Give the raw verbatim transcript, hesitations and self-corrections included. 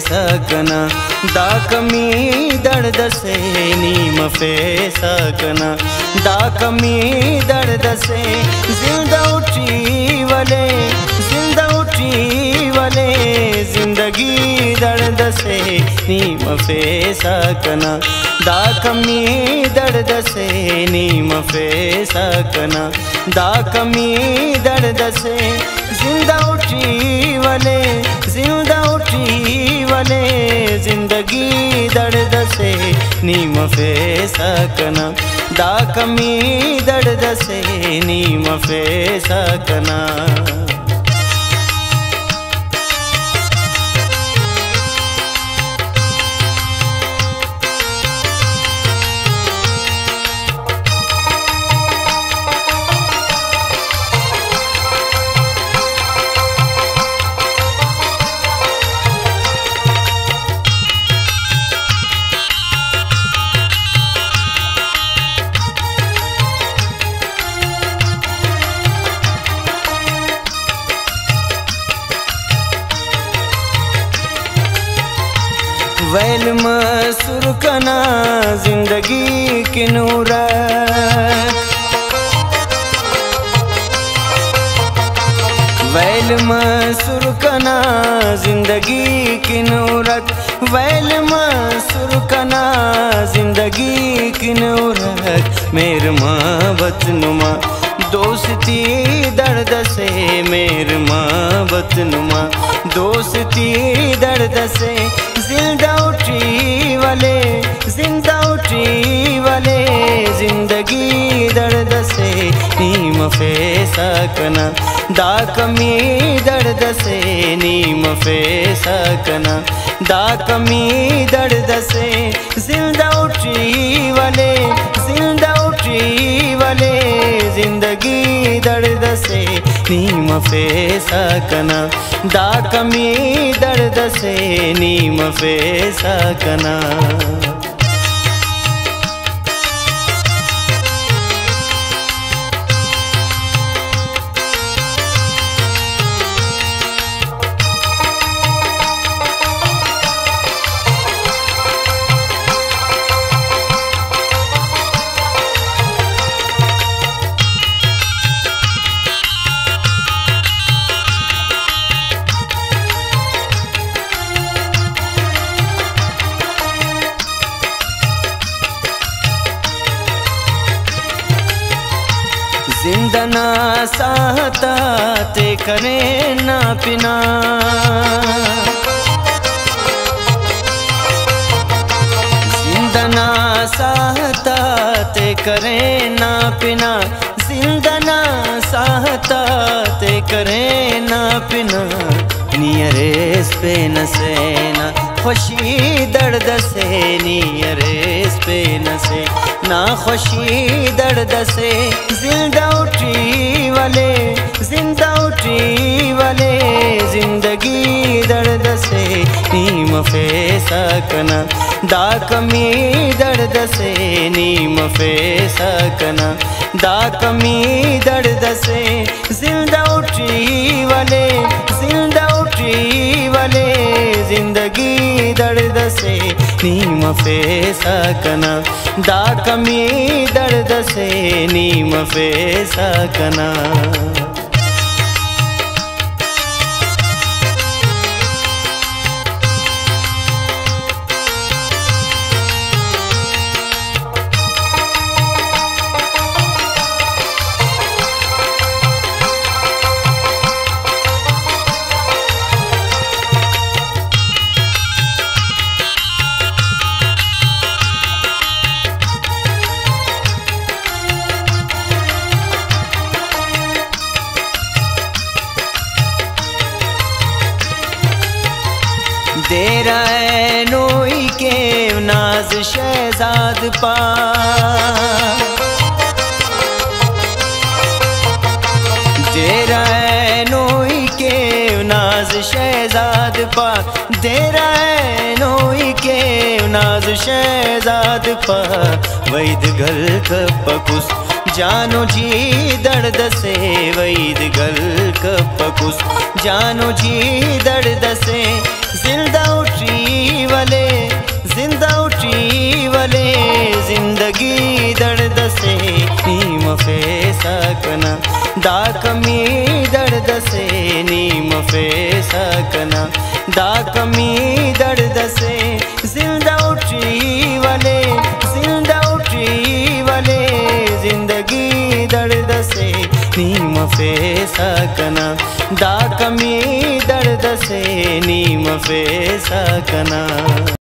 सकना दा कमी दर्द से नीम फे सकना दा कमी दर्द से जिंदा उठी वाले जिंदा उठी वाले जिंदगी दर्द से नीम फे सकना दा कमी दर्द से नीम फे सकना दा कमी दर्द से जिंदा उठी वाले जिंदा उठी वाले जिंदगी दर्द से नीम फे सकना दा कमी दर्द से नीम फे सकना। वैल मसूर कना जिंदगी की नूरत वैल मसूर कना जिंदगी की नूरत वैल मसूर कना जिंदगी की नूरत मेर मोहब्बत नुमा दोस्ती दर्द से मेर मोहब्बत नुमा दोस्ती दर्द से जिंदा उठी वाले जिंदा उठी वाले जिंदगी दर्द से नीम फे सकना दा कमी दर्द से नीम फे सकना दा कमी दर्द से जिंदा उठी वाले जिंदा उठी वाले जिंदगी दर्द से नीम फे सकना दा कमी दर्द से नीम फे सकना। जिंदा ना सहता ते करे ना पिना जिंदा ना सहता ते करे ना पिना जिंदा ना सहता ते करे ना पिना नियरेस पे न सेना खुशी दर्द से नियरेस पे न से ना खुशी दर्द से जिंदा उठी वाले जिंदा उठी वाले जिंदगी दर्द से नीम फे सकना दा कमी दर्द से नीम फे सकना दा कमी दर्द से जिंदा उठी वाले जिंदा उठी वाले जिंदगी दर्द से नीम फे सकना दा कमी दर्द से नीम फे सकना। तेरा नोई के नाज शहजाद पा तेरा नोई के नाज शहजाद पा तेरा नोई के नाज शहजाद पा वैद गल कपकुस जानो जी दर्द से वैद गल कपकुस जानो जी दर्द से जिंदा उठी वाले जिंदा उठी वाले जिंदगी दर्द से नीम फे सकना दा कमी दर्द से नीम फे सकना दा कमी दर्द से जिंदा उठी वाले जिंदा उठी वाले जिंदगी दर्द से नीम फे सकना दा कमी दर्द से नीम फे सकना।